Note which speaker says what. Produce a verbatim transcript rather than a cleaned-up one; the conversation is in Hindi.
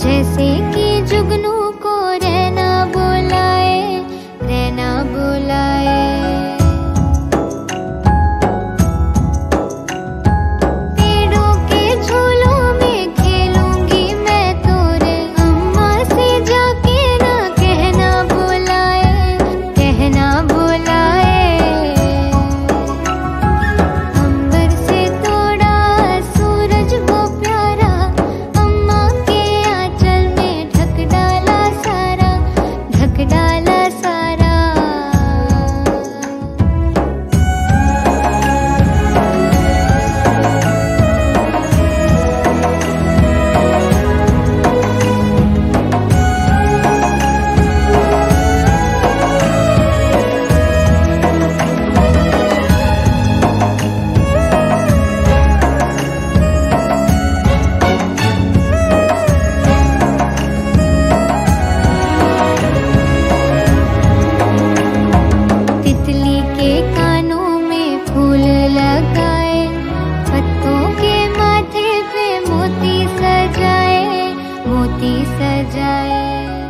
Speaker 1: जैसे कि जुगनू को रहना बुलाए, रहना बुलाए। पेड़ों के झूलों में खेलूंगी मैं तो रे, अम्मा से जाके ना कहना बुलाए, कहना बुलाए। अंबर से तोड़ा सूरज वो प्यारा, अम्मा के आंचल में ढक डाला सारा, ढक डाला सारा। तितली के कानों में फूल लगाए, पत्तों के माथे पे मोती सजाए, मोती सजाए।